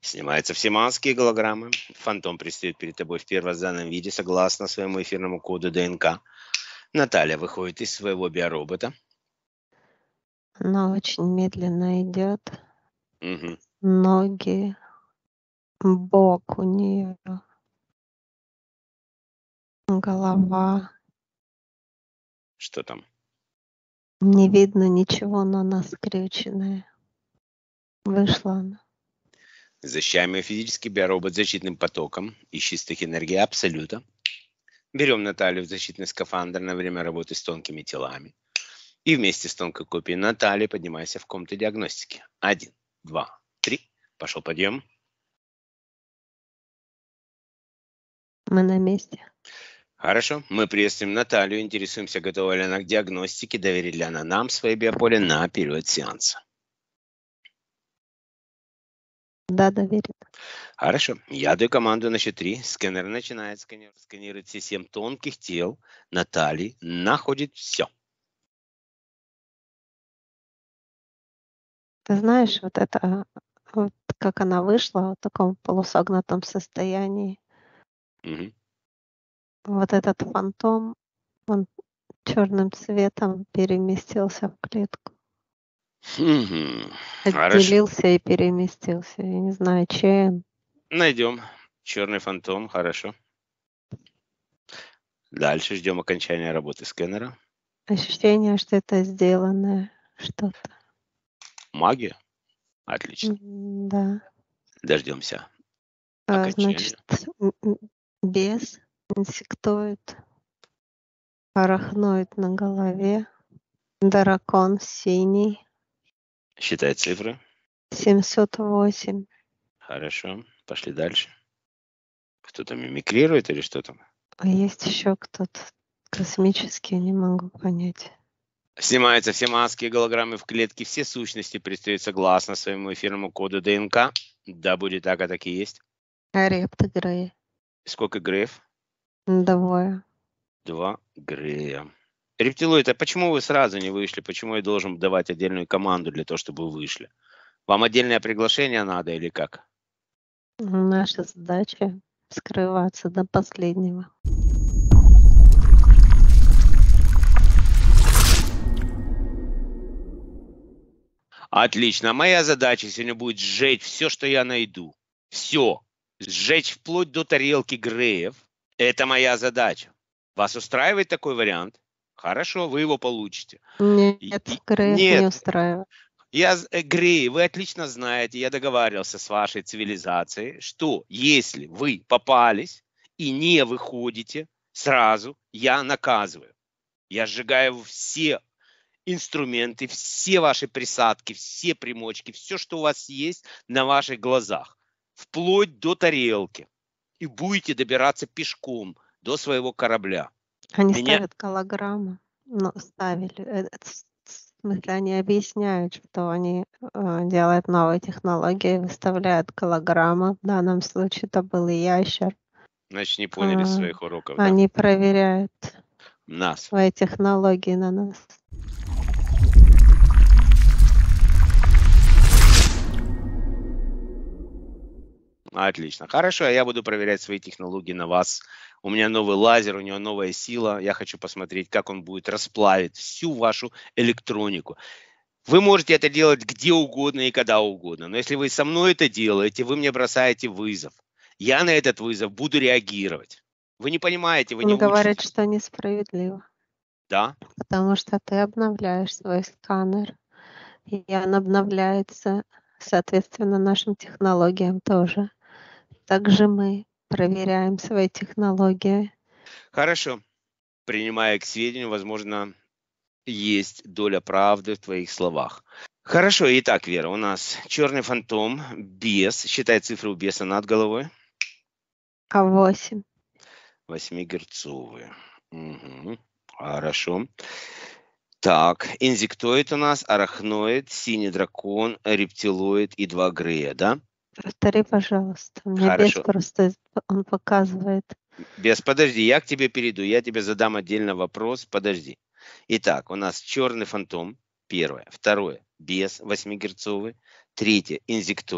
Снимаются все маски и голограммы. Фантом предстает перед тобой в первозданном виде согласно своему эфирному коду ДНК. Наталья выходит из своего биоробота. Она очень медленно идет. Мгм. Ноги, бок у нее, голова. Что там? Не видно ничего, но она скрюченная. Вышла она. Защищаем ее физический биоробот защитным потоком из чистых энергий Абсолюта. Берем Наталью в защитный скафандр на время работы с тонкими телами. И вместе с тонкой копией Натальи поднимайся в комнату диагностики. 1, 2, 3. Пошел подъем. Мы на месте. Хорошо. Мы приветствуем Наталью. Интересуемся, готова ли она к диагностике, доверит ли она нам свои биополе на период сеанса. Да, доверит. Хорошо. Я даю команду на счет 3. Сканер начинает сканировать все 7 тонких тел Натальи. Находит все. Ты знаешь, вот это, вот как она вышла в таком полусогнутом состоянии, Мгм. вот этот фантом, он черным цветом переместился в клетку. Мгм. Хорошо. Отделился и переместился. Я не знаю, чей он. Найдем. Черный фантом. Хорошо. Дальше ждем окончания работы сканера. Ощущение, что это сделанное что-то. Магия. Отлично. Да. Дождемся Значит, окончания. бес, инсектоид, арахноид на голове, дракон синий, Считай цифры. 708. Хорошо. Пошли дальше. Кто-то мимикрирует или что там? А есть еще кто-то космический, не могу понять. Снимаются все маски и голограммы в клетке. Все сущности предстают согласно своему эфирному коду ДНК. Да, будет так, а так и есть. Репты Грей. Сколько Греев? 2. 2 Грея. Рептилоид, а почему вы сразу не вышли? Почему я должен давать отдельную команду для того, чтобы вы вышли? Вам отдельное приглашение надо или как? Наша задача скрываться до последнего. Отлично. Моя задача сегодня будет сжечь все, что я найду. Все. Сжечь вплоть до тарелки Греев. Это моя задача. Вас устраивает такой вариант? Хорошо, вы его получите. Нет, Греев не Нет, устраивает. Греи, вы отлично знаете, я договаривался с вашей цивилизацией, что если вы попались и не выходите сразу, я наказываю. Я сжигаю все инструменты, все ваши присадки, все примочки, все, что у вас есть на ваших глазах, вплоть до тарелки. И будете добираться пешком до своего корабля. Они Меня... ставят голограмму. Ну, ставили. В смысле, они объясняют, что они делают новые технологии, выставляют голограмму. В данном случае это был ящер. Значит, не поняли своих уроков, да? Они проверяют Нас. свои технологии на нас. Отлично. Хорошо, а я буду проверять свои технологии на вас. У меня новый лазер, у него новая сила. Я хочу посмотреть, как он будет расплавить всю вашу электронику. Вы можете это делать где угодно и когда угодно. Но если вы со мной это делаете, вы мне бросаете вызов. Я на этот вызов буду реагировать. Вы не понимаете, вы не Он говорит, учитесь. что несправедливо. Да? Потому что ты обновляешь свой сканер, и он обновляется, соответственно, нашим технологиям тоже. Также мы проверяем свои технологии. Хорошо. Принимая к сведению, возможно, есть доля правды в твоих словах. Хорошо, итак, Вера, у нас черный фантом, бес. Считай цифры у беса над головой. 8. 8-герцовые. Угу. Хорошо. Так, инсектоид у нас, арахноид, синий дракон, рептилоид и 2 Грея, да? Повтори, пожалуйста. Мне бес Хорошо. просто он показывает. Бес, подожди, я к тебе перейду. Я тебе задам отдельно вопрос. Подожди. Итак, у нас черный фантом. Первое. Второе. Бес 8-герцовый. Третье. Инсектоид.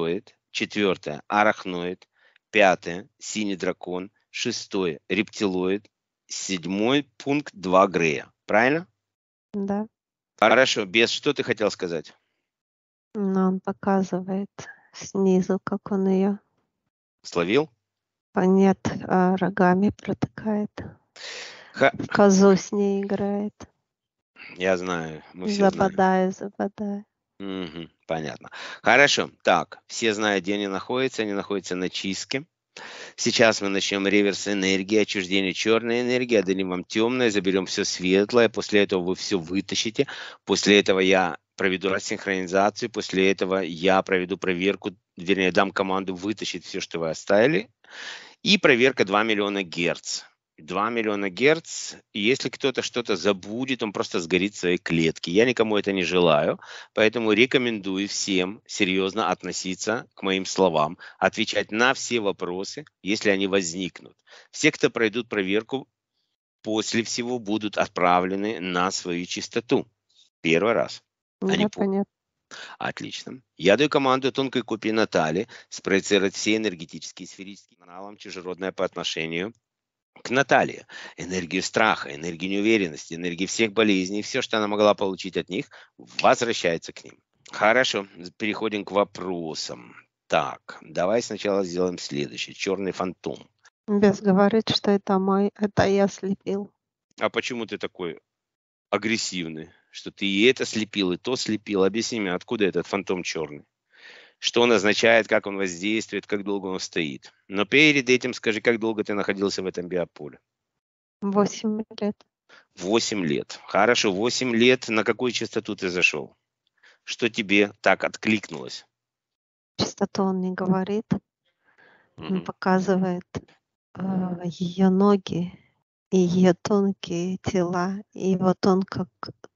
4 арахноид, 5 синий дракон, 6 рептилоид, 7 пункт 2 Грея. Правильно? Да. Хорошо. Без что ты хотел сказать? Но он показывает снизу, как он ее Словил? нет, рогами протыкает. Ха- В козу с ней играет. Я знаю, мы все знаем. Западая. Мгм, понятно. Хорошо. Так, все знают, где они находятся. Они находятся на чистке. Сейчас мы начнем реверс энергии, отчуждение черной энергии, отдадим вам темное, заберем все светлое. После этого вы все вытащите. После этого я проведу рассинхронизацию. После этого я проведу проверку, вернее, дам команду вытащить все, что вы оставили. И проверка 2 миллиона герц. 2 миллиона герц. И если кто-то что-то забудет, он просто сгорит в своей клетке. Я никому это не желаю, поэтому рекомендую всем серьезно относиться к моим словам, отвечать на все вопросы, если они возникнут. Все, кто пройдут проверку, после всего будут отправлены на свою чистоту. Первый раз. Да, понятно. Отлично. Я даю команду тонкой копии Натальи спроецировать все энергетические сферические каналам чужеродное по отношению к Наталье. Энергию страха, энергию неуверенности, энергию всех болезней, все, что она могла получить от них, возвращается к ним. Хорошо, переходим к вопросам. Так, давай сначала сделаем следующее. Черный фантом. Бес говорит, что это я слепил. А почему ты такой агрессивный? Что ты и это слепил, и то слепил? Объясни мне, откуда этот фантом черный? Что он означает, как он воздействует, как долго он стоит. Но перед этим скажи, как долго ты находился в этом биополе? 8 лет. 8 лет. Хорошо, 8 лет. На какую частоту ты зашел? Что тебе так откликнулось? Частоту он не говорит. Он Мгм. показывает ее ноги и ее тонкие тела. И вот он как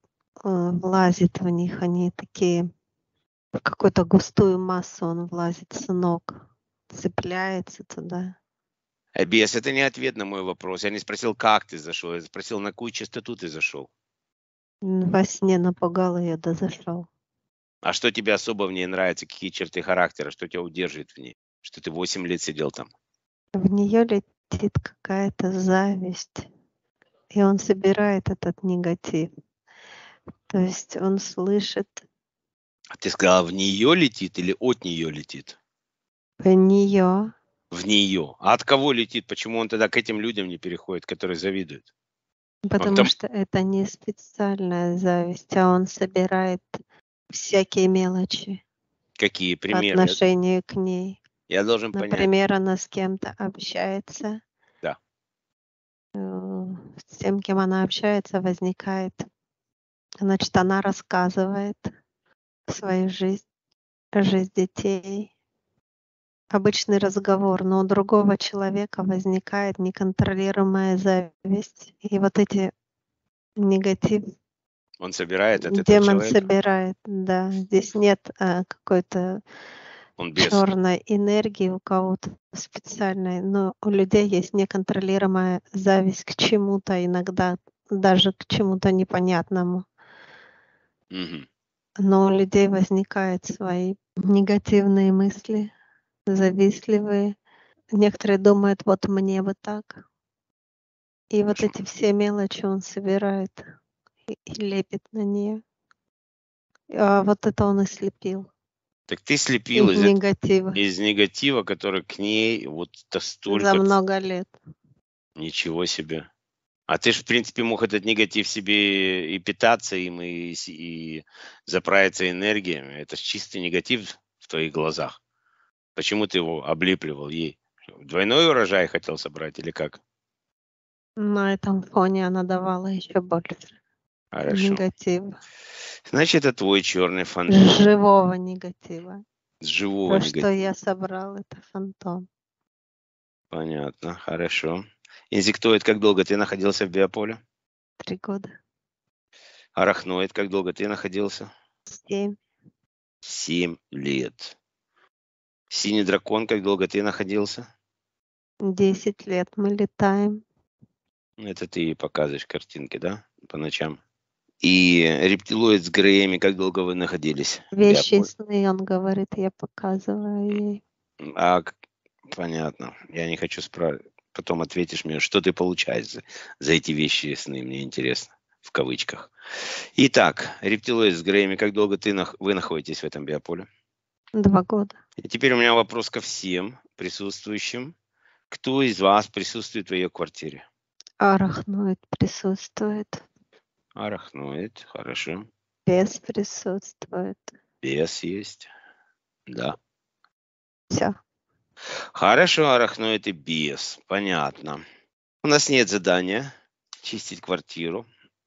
влазит в них. Они такие, в какую-то густую массу он влазит с ног. Цепляется туда. Бес, это не ответ на мой вопрос. Я не спросил, как ты зашел. Я спросил, на какую частоту ты зашел. Во сне напугал ее, да зашел. А что тебе особо в ней нравится? Какие черты характера? Что тебя удерживает в ней? Что ты 8 лет сидел там? В нее летит какая-то зависть. И он собирает этот негатив. То есть он слышит А ты сказала, в нее летит или от нее летит? в нее, В нее. А от кого летит? Почему он тогда к этим людям не переходит, которые завидуют? Он потому там что это не специальная зависть, а он собирает всякие мелочи какие по примеры? отношению к ней. Я должен понять. Например, она с кем-то общается, Да. с тем, кем она общается, возникает. Значит, она рассказывает свою жизнь детей, обычный разговор, но у другого человека возникает неконтролируемая зависть. И вот эти негатив Он собирает от этого демон человека. собирает, да. Здесь нет какой-то Он без. черной энергии у кого-то специальной, но у людей есть неконтролируемая зависть к чему-то, иногда даже к чему-то непонятному. Мгм. Но у людей возникают свои негативные мысли, завистливые. Некоторые думают, вот мне бы так. И вот Хорошо. эти все мелочи он собирает и лепит на нее. А вот это он и слепил Так ты слепил из негатива из негатива, который к ней вот за столько. много лет. Ничего себе. А ты же, в принципе, мог этот негатив себе и питаться им, и заправиться энергией. Это же чистый негатив в твоих глазах. Почему ты его облепливал ей? Двойной урожай хотел собрать или как? На этом фоне она давала еще больше Хорошо. негатива. Значит, это твой черный фантом. Живого негатива. С живого То, что негатива. я собрал, это фантом. Понятно, хорошо. Инсектоид, как долго ты находился в биополе? 3 года. Арахноид, как долго ты находился? 7. 7 лет. Синий дракон, как долго ты находился? 10 лет мы летаем. Это ты показываешь картинки, да? По ночам. И рептилоид с Греями, как долго вы находились? Вещи и сны, он говорит, я показываю ей. Понятно. Я не хочу спрашивать. Потом ответишь мне, что ты получаешь за эти вещи и сны. Мне интересно. В кавычках. Итак, рептилоид с Греями, как долго вы находитесь в этом биополе? 2 года. И теперь у меня вопрос ко всем присутствующим. Кто из вас присутствует в ее квартире? Арахноид присутствует. Арахноид, хорошо. Бес присутствует. Бес есть. Да. Все. Хорошо, арахноид и бес. Понятно. У нас нет задания чистить квартиру,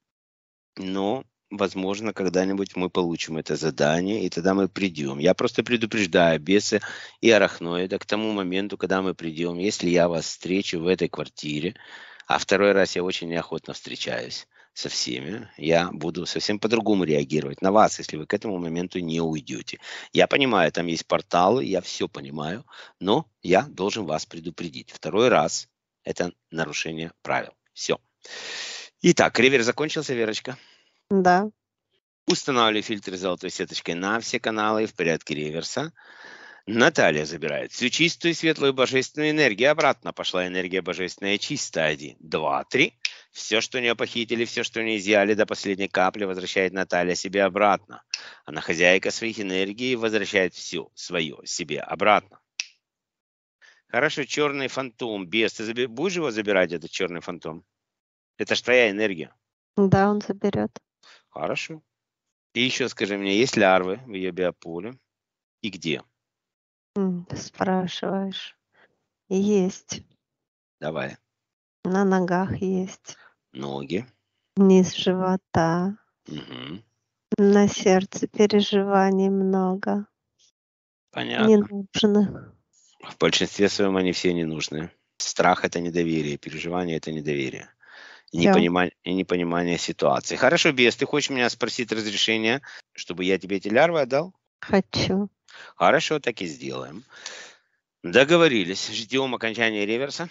но, возможно, когда-нибудь мы получим это задание, и тогда мы придем. Я просто предупреждаю беса и арахноида к тому моменту, когда мы придем. Если я вас встречу в этой квартире, а второй раз я очень неохотно встречаюсь со всеми, я буду совсем по-другому реагировать на вас, если вы к этому моменту не уйдете. Я понимаю, там есть порталы, я все понимаю, но я должен вас предупредить. Второй раз это нарушение правил. Все. Итак, ревер закончился, Верочка? Да. Устанавливаю фильтры золотой сеточкой на все каналы в порядке реверса. Наталья забирает всю чистую, светлую, божественную энергию. Обратно пошла энергия божественная чистая. 1, 2, 3. Все, что у нее похитили, все, что у нее изъяли до последней капли, возвращает Наталья себе обратно. Она хозяйка своих энергий и возвращает все свое себе обратно. Хорошо, черный фантом. Бес, ты будешь его забирать, этот черный фантом? Это ж твоя энергия. Да, он заберет. Хорошо. И еще скажи мне, есть лярвы в ее биополе? И где? Ты спрашиваешь. Есть. Давай. На ногах есть. Ноги. Низ живота. Угу. На сердце переживаний много. Понятно. Ненужных. В большинстве своем они все ненужные. Страх – это недоверие, переживание – это недоверие. И непонимание ситуации. Хорошо, Бес, ты хочешь меня спросить разрешения, чтобы я тебе эти лярвы отдал? Хочу. Хорошо, так и сделаем. Договорились. Ждем окончания реверса.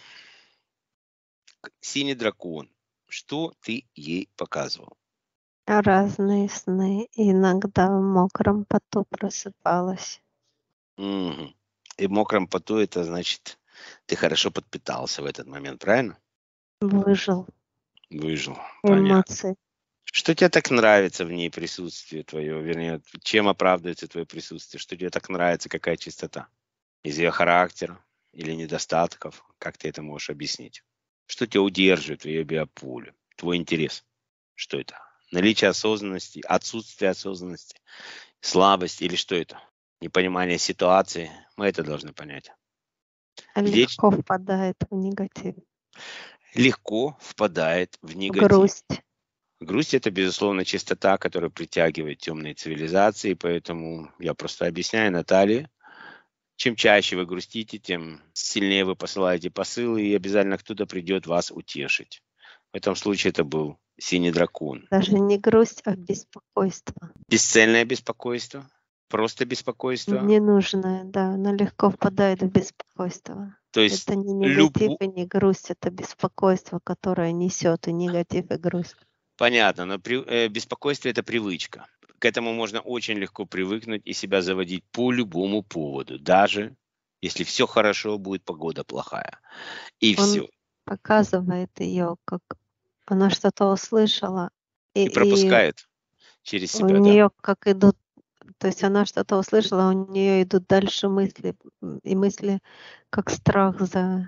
Синий дракон. Что ты ей показывал? Разные сны. Иногда в мокром поту просыпалась. Угу. И в мокром поту это значит, ты хорошо подпитался в этот момент, правильно? Выжил. Выжил. Понятно. Эмоции. Что тебе так нравится в ней присутствие твое? Вернее, чем оправдывается твое присутствие? Что тебе так нравится? Какая чистота? Из ее характера или недостатков? Как ты это можешь объяснить? Что тебя удерживает в ее биополе? Твой интерес? Что это? Наличие осознанности, отсутствие осознанности, слабость или что это? Непонимание ситуации? Мы это должны понять. Легко впадает в негатив. Легко впадает в негатив. Грусть. Грусть – это, безусловно, чистота, которая притягивает темные цивилизации, поэтому я просто объясняю Наталье, чем чаще вы грустите, тем сильнее вы посылаете посылы, и обязательно кто-то придет вас утешить. В этом случае это был синий дракон. Даже не грусть, а беспокойство. Бесцельное беспокойство, просто беспокойство. Ненужное, да, оно легко впадает в беспокойство. То есть это не негатив и не грусть, это беспокойство, которое несет и негатив, и грусть. Понятно, но беспокойство – это привычка. К этому можно очень легко привыкнуть и себя заводить по любому поводу, даже если все хорошо, будет погода плохая. И Он все. показывает ее, как она что-то услышала. И пропускает через себя, у нее как идут, то есть она что-то услышала, у нее идут дальше мысли, и мысли как страх за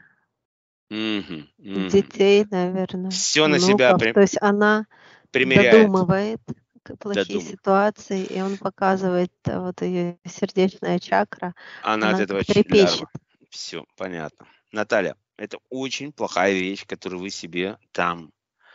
детей, наверное. Все на себя То есть она примеряет. додумывает плохие ситуации, и он показывает вот ее сердечная чакра. Она от этого трепещет. Все, понятно. Наталья, это очень плохая вещь, которую вы себе там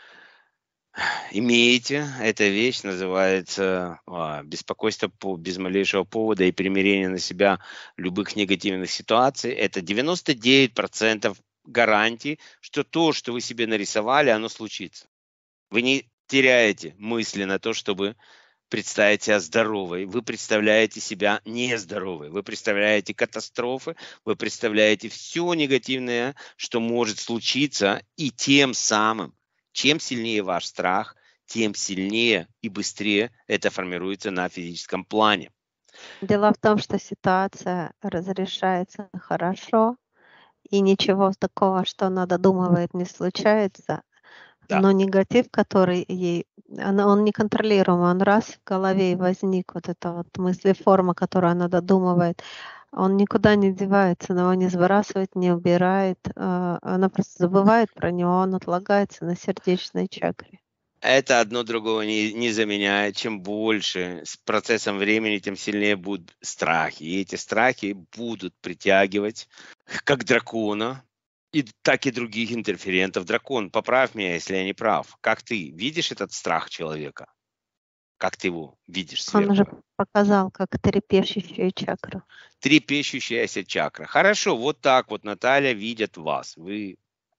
имеете. Эта вещь называется беспокойство без малейшего повода и примирение на себя любых негативных ситуаций. Это 99% гарантии, что то, что вы себе нарисовали, оно случится. Вы не теряете мысли на то, чтобы представить себя здоровой. Вы представляете себя нездоровой. Вы представляете катастрофы, вы представляете все негативное, что может случиться, и тем самым, чем сильнее ваш страх, тем сильнее и быстрее это формируется на физическом плане. Дело в том, что ситуация разрешается хорошо, и ничего такого, что она додумывает, не случается. Да. Но негатив, который он неконтролируемый, он раз в голове и возник, вот эта вот мыслеформа, которую она додумывает, он никуда не девается, она его не сбрасывает, не убирает, она просто забывает про него, он отлагается на сердечной чакре. Это одно другого не заменяет. Чем больше с процессом времени, тем сильнее будут страхи. И эти страхи будут притягивать как дракона, так и других интерферентов. Дракон, поправь меня, если я не прав. Как ты видишь этот страх человека? Как ты его видишь Он уже сверху? показал, как трепещущую чакру. Трепещущаяся чакра. Хорошо, вот так вот, Наталья, видят вас. Вы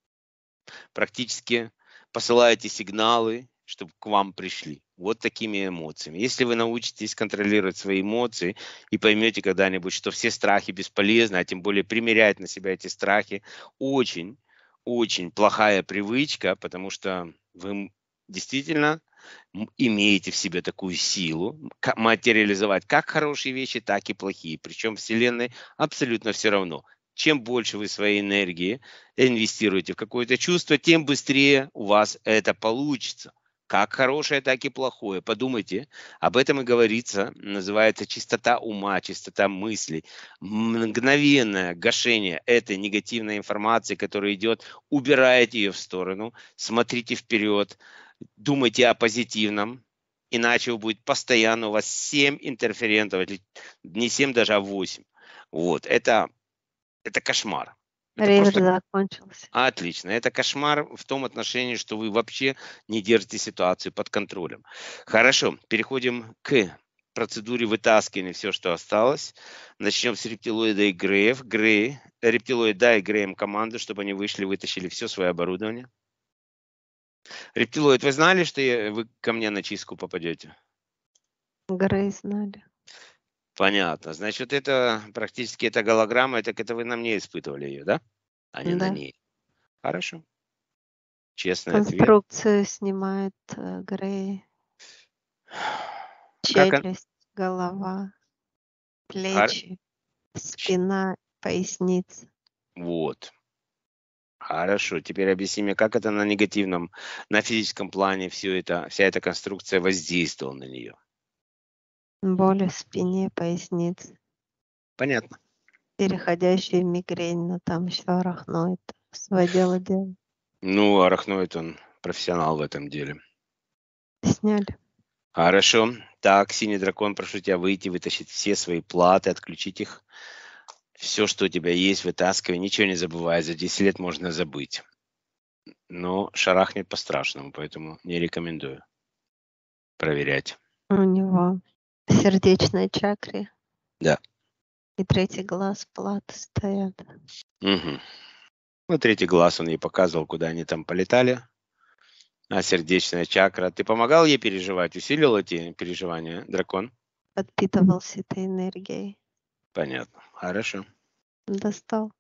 практически посылаете сигналы, чтобы к вам пришли. Вот такими эмоциями. Если вы научитесь контролировать свои эмоции и поймете когда-нибудь, что все страхи бесполезны, а тем более примерять на себя эти страхи, очень, очень плохая привычка, потому что вы действительно имеете в себе такую силу материализовать как хорошие вещи, так и плохие. Причем Вселенной абсолютно все равно. Чем больше вы своей энергии инвестируете в какое-то чувство, тем быстрее у вас это получится. Как хорошее, так и плохое. Подумайте, об этом и говорится, называется чистота ума, чистота мыслей. Мгновенное гашение этой негативной информации, которая идет, убирайте ее в сторону, смотрите вперед, думайте о позитивном, иначе будет постоянно у вас 7 интерферентов, не 7 даже, а 8. Вот, это кошмар. Это Реверс просто закончился. отлично. Это кошмар в том отношении, что вы вообще не держите ситуацию под контролем. Хорошо, переходим к процедуре вытаскивания все, что осталось. Начнем с рептилоида и Греев. Рептилоид, дай Греем команду, чтобы они вышли, вытащили все свое оборудование. Рептилоид, вы знали, что вы ко мне на чистку попадете? Грей знали. Понятно. Значит, это практически эта голограмма, это вы на мне испытывали ее, да? А не на Да. ней. Хорошо. Честный ответ. Конструкцию снимает Грей. Как он? Челюсть, голова, плечи, спина, поясница. Вот. Хорошо. Теперь объясни мне, как это на негативном, на физическом плане вся эта конструкция воздействовала на нее. Боли в спине, пояснице, Понятно. переходящие в мигрень, но там еще арахноид свое дело делает. Ну, арахноид, он профессионал в этом деле. Сняли. Хорошо. Так, синий дракон, прошу тебя выйти, вытащить все свои платы, отключить их. Все, что у тебя есть, вытаскивай. Ничего не забывай. За 10 лет можно забыть. Но шарахнет по-страшному, поэтому не рекомендую проверять. У него в сердечной чакре. Да. И третий глаз платы стоят. Угу. Ну, третий глаз он ей показывал, куда они там полетали. А сердечная чакра. Ты помогал ей переживать? Усилил эти переживания, дракон? Подпитывался этой энергией. Понятно. Хорошо. Достал.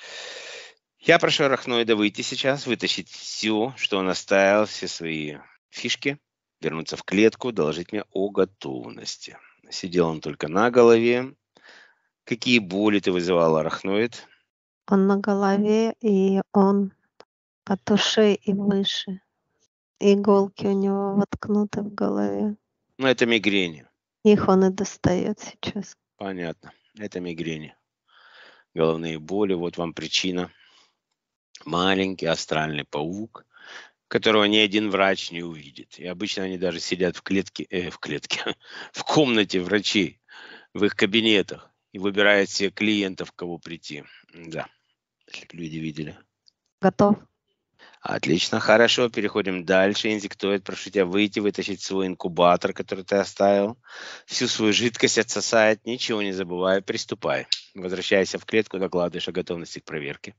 Я прошу арахноида выйти сейчас, вытащить все, что он оставил, все свои фишки, вернуться в клетку, доложить мне о готовности. Сидел он только на голове. Какие боли ты вызывал, арахноид? Он на голове, и он от ушей и выше. Иголки у него воткнуты в голове. Ну, это мигрень. Их он и достает сейчас. Понятно. Это мигрень. Головные боли. Вот вам причина. Маленький астральный паук, которого ни один врач не увидит. И обычно они даже сидят в клетке, в комнате врачей, в их кабинетах и выбирают себе клиентов, кого прийти. Да, если бы люди видели. Готов? Отлично, хорошо, переходим дальше. Инсектоид, прошу тебя выйти, вытащить свой инкубатор, который ты оставил. Всю свою жидкость отсосает, ничего не забывай, приступай. Возвращайся в клетку, докладываешь о готовности к проверке.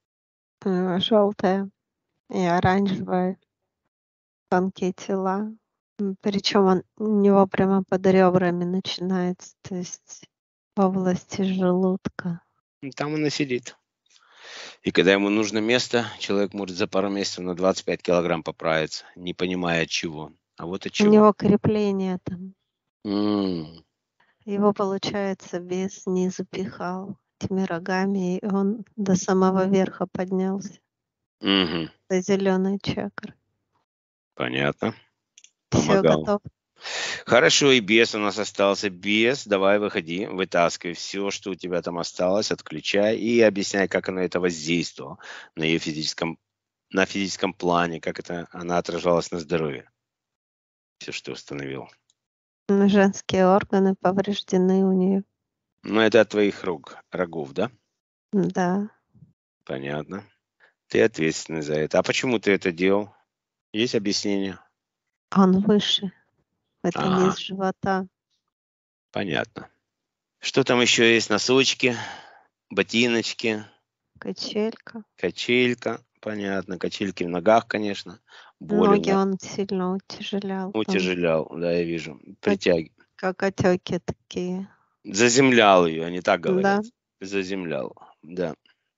Желтая и оранжевая. Тонкие тела. Причем у него прямо под ребрами начинается, то есть в области желудка. Там он и сидит. И когда ему нужно место, человек может за пару месяцев на 25 килограмм поправиться, не понимая от чего. А вот от У чего? него крепление там. М, Его, получается, бес снизу пихал этими рогами, и он до самого верха поднялся, мгм. до зеленой чакры. Понятно. Все, Помогал. готов. Хорошо, и бес у нас остался. Бес, давай выходи, вытаскивай все, что у тебя там осталось, отключай и объясняй, как оно это воздействовало на ее на физическом плане, как это она отражалась на здоровье. Все, что установил. Женские органы повреждены у нее. Ну, это от твоих рогов, да? Да, Понятно. Ты ответственный за это. А почему ты это делал? Есть объяснение? он выше. Это Ага, низ живота. понятно. Что там еще есть? Носочки, ботиночки, Качелька. качелька. Понятно. Качельки в ногах, конечно. Боли Ноги он сильно утяжелял. Там утяжелял, да, я вижу. как, как отеки такие. Заземлял ее, они так Да, говорят. Заземлял, да.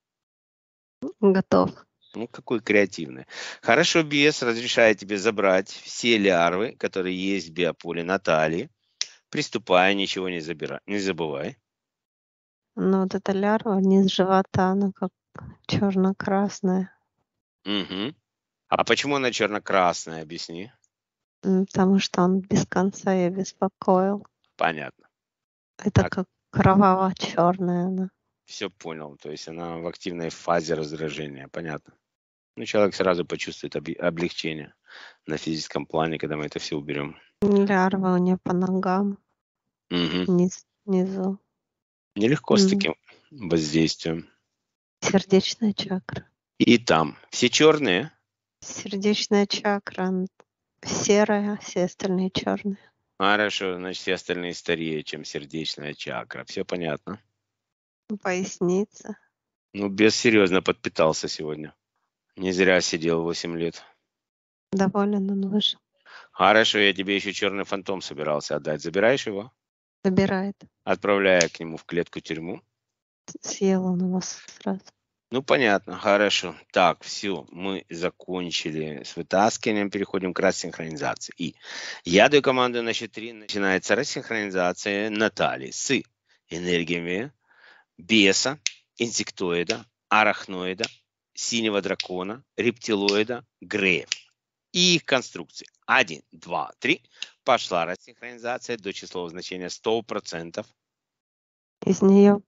готов. Ну, какой креативный. Хорошо, бес разрешает тебе забрать все лярвы, которые есть в биополе Натальи. Приступай, ничего не забирай, не забывай. Но вот эта лярва низ живота, она как черно-красная. Мгм. А почему она черно-красная, объясни. Потому что он без конца ее беспокоил. Понятно. Это как кроваво-черная она. Все понял. То есть она в активной фазе раздражения. Понятно. Ну, человек сразу почувствует облегчение на физическом плане, когда мы это все уберем. Лярва у нее по ногам, Мгм. внизу. Нелегко с таким воздействием. Сердечная чакра. И там все черные. Сердечная чакра серая, все остальные черные. Хорошо, значит, все остальные старее, чем сердечная чакра. Все понятно. Поясница. Ну, бес серьезно подпитался сегодня. Не зря сидел 8 лет. Доволен он вышел. Хорошо, я тебе еще черный фантом собирался отдать. Забираешь его? Забирает. Отправляя к нему в клетку-тюрьму. Съел он его сразу. Ну, понятно, хорошо. Так, все, мы закончили с вытаскиванием, переходим к рассинхронизации. И я даю команду на счет 3. Начинается рассинхронизация Натальи с энергиями беса, инсектоида, арахноида, синего дракона, рептилоида, греев и их конструкции. 1, 2, 3. Пошла рассинхронизация до числового значения 100%. Из нее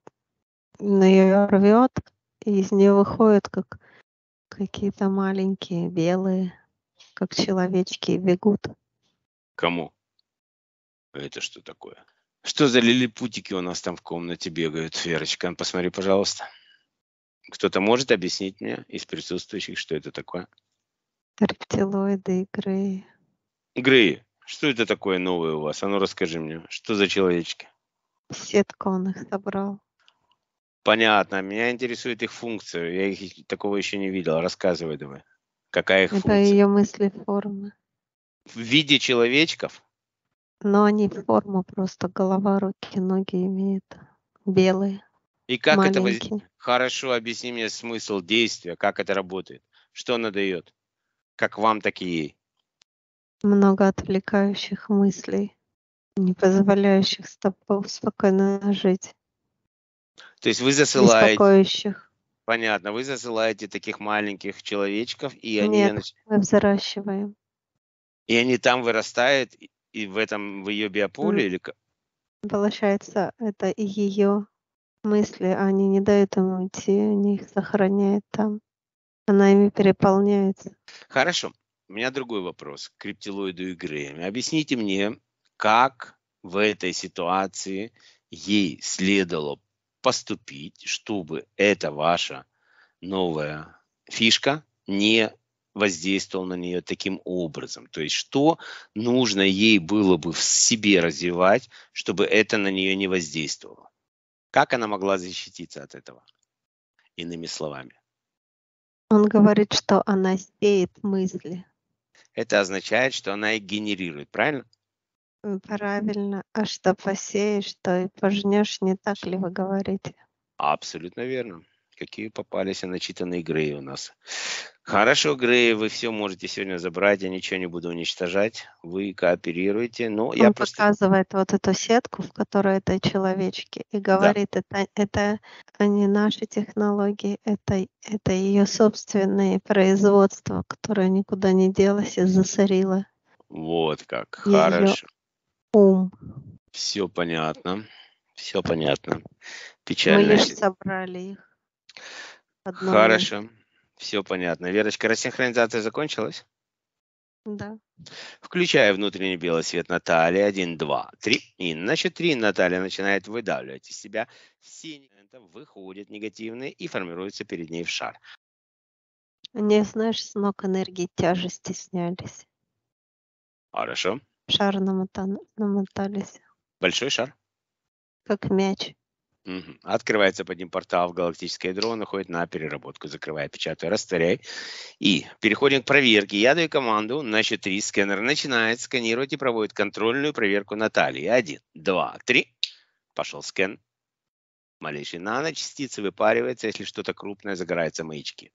ее рвет, и из нее выходят как какие-то маленькие белые, как человечки, и бегут. Кому? Это что такое? Что за лилипутики у нас там в комнате бегают, Верочка? Посмотри, пожалуйста. Кто-то может объяснить мне из присутствующих, что это такое? Рептилоиды и греи. Грей, что это такое новое у вас? А ну расскажи мне, что за человечки? Сетка он их собрал. Понятно, меня интересует их функция. Я их такого еще не видел. Рассказывай давай. Какая их Это функция? ее мысли формы. В виде человечков? Но они в форму просто голова, руки, ноги имеют. Белые, И как это маленькие. Хорошо, объясни мне смысл действия, как это работает. Что она дает? Как вам, так и ей. Много отвлекающих мыслей, не позволяющих спокойно жить. То есть вы засылаете, Беспокоящих. понятно, вы засылаете таких маленьких человечков, Нет, мы взращиваем. и они там вырастают, и в ее биополе, или Получается, это и ее мысли, они не дают им уйти, они их сохраняют там. Она ими переполняется. Хорошо. У меня другой вопрос к рептилоиду и Греям. Объясните мне, как в этой ситуации ей следовало поступить, чтобы эта ваша новая фишка не воздействовала на нее таким образом. То есть что нужно ей было бы в себе развивать, чтобы это на нее не воздействовало? Как она могла защититься от этого? Иными словами. Он говорит, что она сеет мысли. Это означает, что она их генерирует, правильно? Правильно. А что посеешь, то и пожнешь, не так ли вы говорите? Абсолютно верно. Какие попались начитанные Греи у нас. Хорошо, Греи, вы все можете сегодня забрать, я ничего не буду уничтожать. Вы кооперируете, но я Он просто... показывает вот эту сетку, в которой это человечки, и Да, говорит, это не наши технологии, это ее собственные производства, которое никуда не делось и засорило вот как. ее Хорошо. ум. Все понятно. Все понятно. Мы Печально. лишь собрали их в одном месте. Хорошо. Все понятно. Верочка, рассинхронизация закончилась? Да. Включая внутренний белый свет Натальи. 1, 2, 3. И на счет 3 Наталья начинает выдавливать из себя все выходят негативные и формируются перед ней в шар. Они, знаешь, с ног энергии тяжести снялись. Хорошо. Шар намотались, Большой шар. как мяч. Мгм. Открывается под ним портал в галактическое ядро, он уходит на переработку. Закрывай, печатай, растворяй. И переходим к проверке. Я даю команду на счет 3. Сканер начинает сканировать и проводит контрольную проверку Натальи. 1, 2, 3. Пошел скан. Малейшие наночастицы выпариваются. Если что-то крупное, загораются маячки.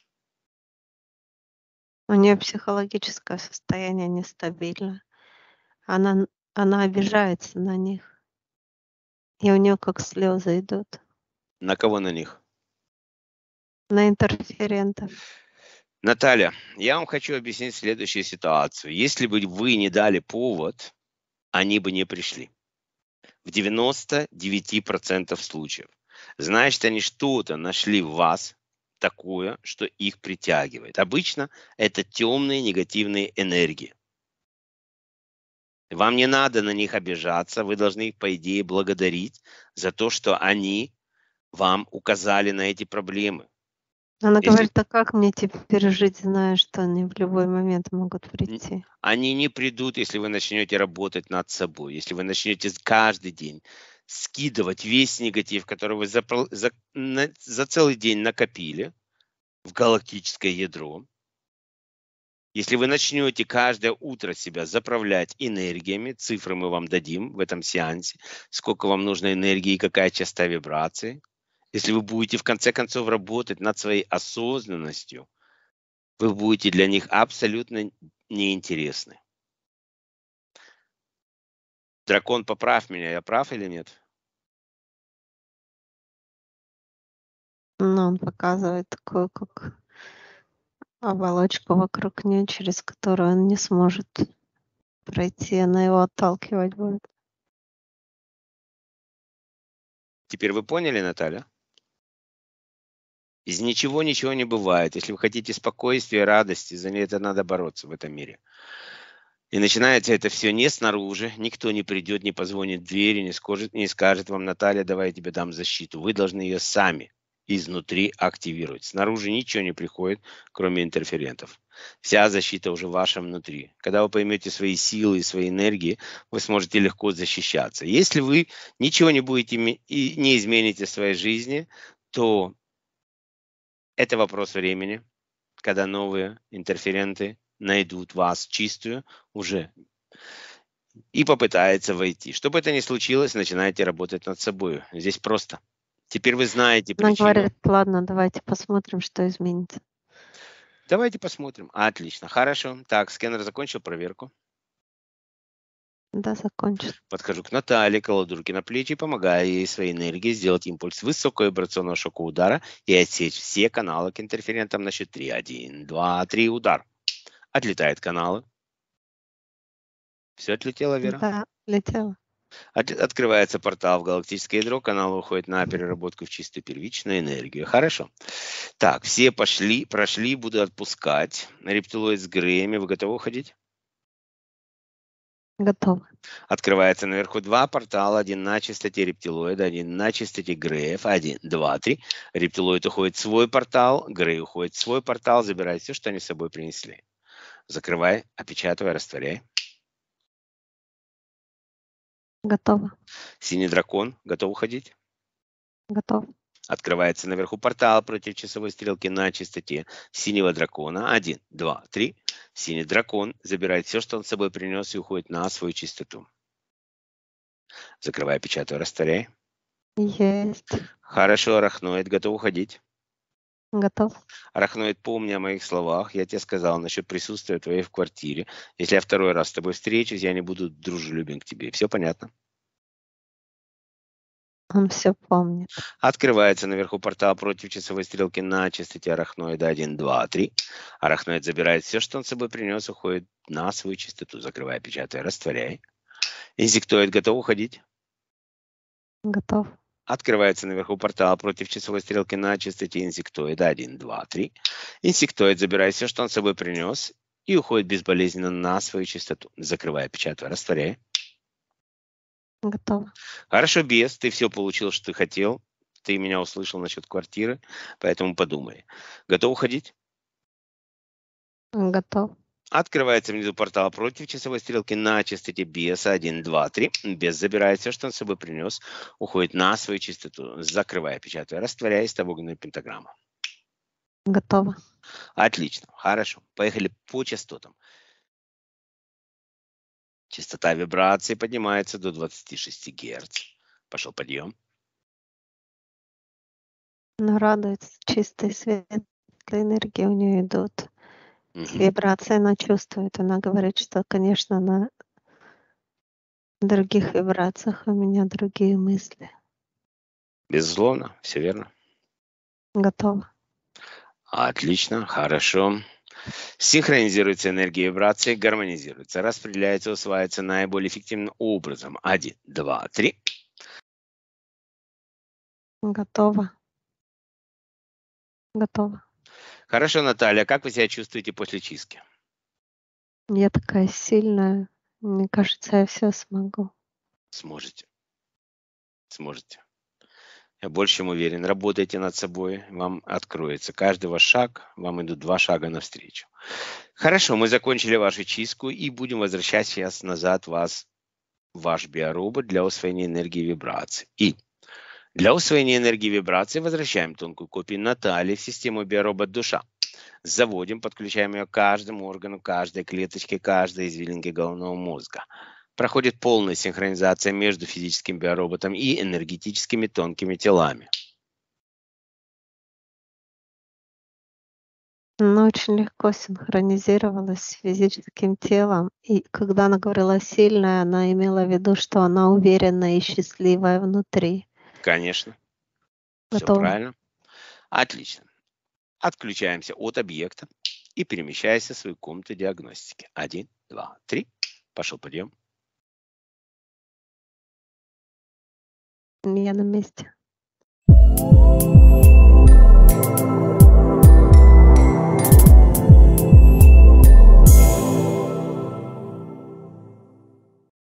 У нее психологическое состояние нестабильно. Она обижается на них. И у нее как слезы идут. На кого на них? На интерферентов. Наталья, я вам хочу объяснить следующую ситуацию. Если бы вы не дали повод, они бы не пришли. В 99% случаев. Значит, они что-то нашли в вас такое, что их притягивает. Обычно это темные негативные энергии. Вам не надо на них обижаться, вы должны их, по идее, благодарить за то, что они вам указали на эти проблемы. Она Если говорит, а как мне теперь жить, зная, что они в любой момент могут прийти? они не придут, если вы начнете работать над собой, если вы начнете каждый день скидывать весь негатив, который вы за целый день накопили в галактическое ядро. Если вы начнете каждое утро себя заправлять энергиями, цифры мы вам дадим в этом сеансе, сколько вам нужно энергии и какая частота вибрации. Если вы будете в конце концов работать над своей осознанностью, вы будете для них абсолютно неинтересны. Дракон, поправь меня, я прав или нет? Но он показывает такую, как оболочку вокруг нее, через которую он не сможет пройти, она его отталкивать будет. Теперь вы поняли, Наталья? Из ничего ничего не бывает. Если вы хотите спокойствия, радости, за это надо бороться в этом мире. И начинается это все не снаружи, никто не придет, не позвонит в дверь, не скажет вам: Наталья, давай я тебе дам защиту. Вы должны ее сами изнутри активировать. Снаружи ничего не приходит, кроме интерферентов. Вся защита уже в вашем внутри. Когда вы поймете свои силы и свои энергии, вы сможете легко защищаться. Если вы ничего не будете и не измените в своей жизни, то это вопрос времени, когда новые интерференты найдут вас чистую уже и попытается войти. Чтобы это не случилось, начинайте работать над собой. Здесь просто. Теперь вы знаете Она причину. говорит, ладно, давайте посмотрим, что изменится. Давайте посмотрим. Отлично, хорошо. Так, сканер закончил проверку. Да, закончил. Подхожу к Наталье, кладу руки на плечи, помогая ей своей энергией сделать импульс высоковибрационного шока удара и отсечь все каналы к интерферентам на счет 3. 1, 2, 3, удар. Отлетают каналы. Все отлетело, Вера? Да, летела. Открывается портал в галактическое ядро, канал уходит на переработку в чистую первичную энергию. Хорошо. Так, все прошли, буду отпускать. Рептилоид с Греями, вы готовы уходить? Готово. Открывается наверху 2 портала, один на частоте рептилоида, один на частоте Греев. 1, 2, 3. Рептилоид уходит в свой портал, Грей уходит в свой портал, забирает все, что они с собой принесли. Закрывай, опечатывай, растворяй. Готово. Синий дракон, готов уходить? Готово. Открывается наверху портал против часовой стрелки на частоте синего дракона. 1, 2, 3. Синий дракон забирает все, что он с собой принес, и уходит на свою чистоту. Закрывай, печатай, растворяй. Есть. Хорошо, арахноид, готов уходить. Готов. Арахноид, помни о моих словах. Я тебе сказал насчет присутствия твоей в квартире. Если я второй раз с тобой встречусь, я не буду дружелюбен к тебе. Все понятно? Он все помнит. Открывается наверху портал против часовой стрелки на частоте арахноида 1, 2, 3. Арахноид забирает все, что он с собой принес, уходит на свою частоту. Закрывай, печатай, растворяй. Инсектоид готов уходить? Готов. Открывается наверху портал против часовой стрелки на частоте инсектоида 1, 2, 3. Инсектоид забирает все, что он с собой принес, и уходит безболезненно на свою частоту. Закрывай, печатай, растворяй. Готов. Хорошо, бес, ты все получил, что ты хотел. Ты меня услышал насчет квартиры, поэтому подумай. Готов уходить? Готов. Открывается внизу портал против часовой стрелки на частоте беса 1, 2, 3. Бес забирает все, что он с собой принес, уходит на свою частоту. Закрывая, печатая, растворяя из огненную пентаграмму. Готово. Отлично, хорошо. Поехали по частотам. Частота вибрации поднимается до 26 Гц. Пошел подъем. Но радуется, чистые светлые энергии у нее идут. Мгм. Вибрации она чувствует. Она говорит, что, конечно, на других вибрациях у меня другие мысли. Безусловно, все верно. Готово. Отлично, хорошо. Синхронизируется энергия вибрации, гармонизируется, распределяется, усваивается наиболее эффективным образом. 1, 2, 3. Готово. Готово. Хорошо, Наталья, как вы себя чувствуете после чистки? Я такая сильная. Мне кажется, я все смогу. Сможете. Сможете. Я больше чем уверен. Работайте над собой, вам откроется. Каждый ваш шаг, вам идут 2 шага навстречу. Хорошо, мы закончили вашу чистку и будем возвращать сейчас назад вас в ваш биоробот для усвоения энергии вибраций. И для усвоения энергии вибраций возвращаем тонкую копию Натальи в систему биоробот душа. Заводим, подключаем ее к каждому органу, каждой клеточке, каждой извилинке головного мозга. Проходит полная синхронизация между физическим биороботом и энергетическими тонкими телами. Она очень легко синхронизировалась с физическим телом. И когда она говорила сильная, она имела в виду, что она уверенная и счастливая внутри. Конечно, все Готово. правильно. Отлично. Отключаемся от объекта и перемещаемся в свою комнату диагностики. 1, 2, 3. Пошел подъем. Я на месте.